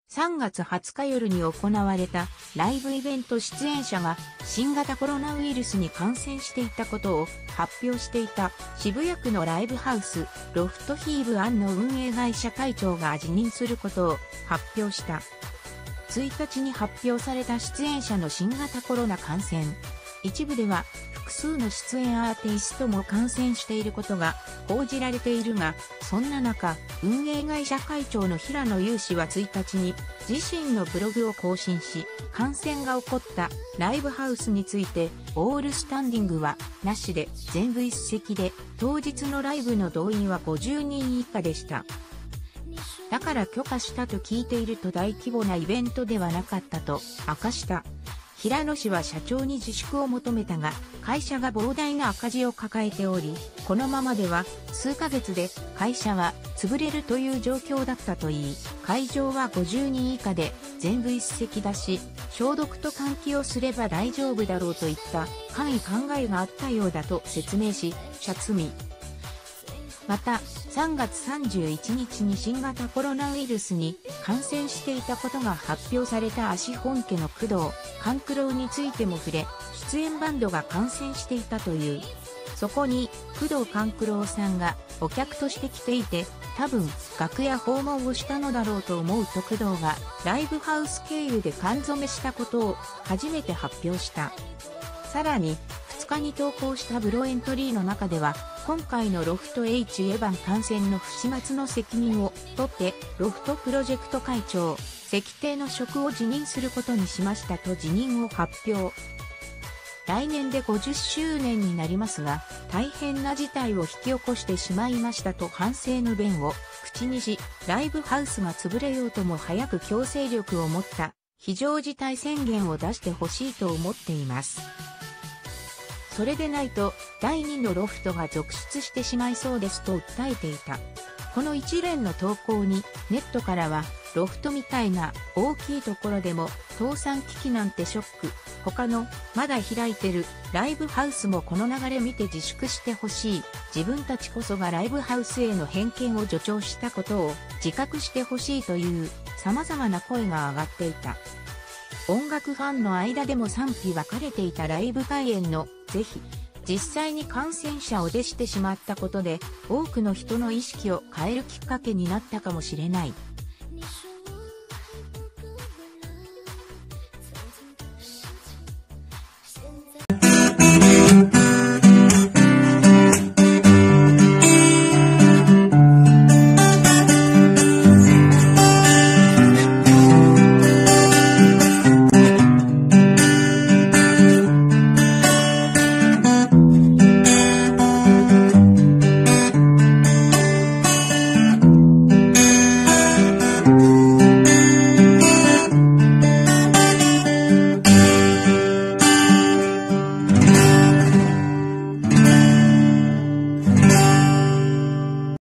3月20日夜に行われたライブイベント出演者が新型コロナウイルスに感染していたことを発表していた渋谷区のライブハウスロフトヒーブ&の運営会社会長が辞任することを発表した。1日に発表された出演者の新型コロナ感染。一部では複数の出演アーティストも感染していることが報じられているが、そんな中、運営会社会長の平野雄氏は1日に自身のブログを更新し、感染が起こったライブハウスについて、オールスタンディングはなしで全部一席で、当日のライブの動員は50人以下でした。だから許可したと聞いていると大規模なイベントではなかったと明かした。平野氏は社長に自粛を求めたが、会社が膨大な赤字を抱えており、このままでは数ヶ月で会社は潰れるという状況だったといい、会場は50人以下で全部一席だし、消毒と換気をすれば大丈夫だろうといった簡易考えがあったようだと説明し、シャツミ。また、3月31日に新型コロナウイルスに感染していたことが発表された足本家の工藤官九郎についても触れ、出演バンドが感染していたという。そこに、工藤官九郎さんがお客として来ていて、多分、楽屋訪問をしたのだろうと思うと工藤がライブハウス経由で缶詰したことを初めて発表した。さらに、2日に投稿したブロエントリーの中では、今回のロフト H エヴァン感染の不始末の責任を取って、ロフトプロジェクト会長、関定の職を辞任することにしましたと辞任を発表。来年で50周年になりますが、大変な事態を引き起こしてしまいましたと反省の弁を口にし、ライブハウスが潰れようとも早く強制力を持った非常事態宣言を出してほしいと思っています。それでないと第2のロフトが続出してしまいそうですと訴えていた。この一連の投稿にネットからはロフトみたいな大きいところでも倒産危機なんてショック。他のまだ開いてるライブハウスもこの流れ見て自粛してほしい。自分たちこそがライブハウスへの偏見を助長したことを自覚してほしいという様々な声が上がっていた。音楽ファンの間でも賛否分かれていたライブ開演の是非。実際に感染者を出してしまったことで多くの人の意識を変えるきっかけになったかもしれない。